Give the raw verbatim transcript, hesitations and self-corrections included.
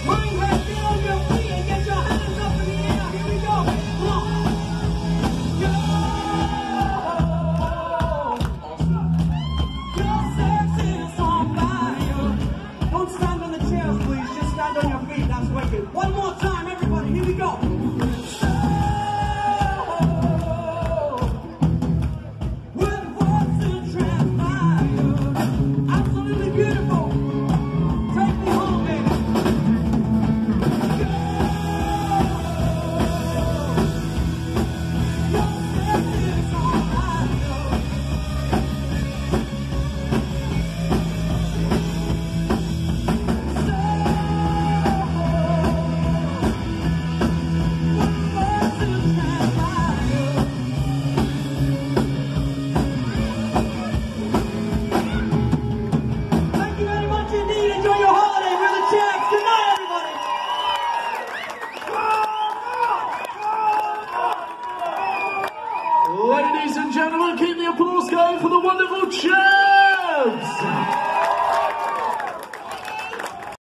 Minecraft, get on your feet and get your hands up in the air. Here we go. Come on. Go. Your sex is on fire. Don't stand on the chairs, please. Just stand on your feet. That's wicked. One more time, everybody. Here we go. Ladies and gentlemen, keep the applause going for the wonderful Champs!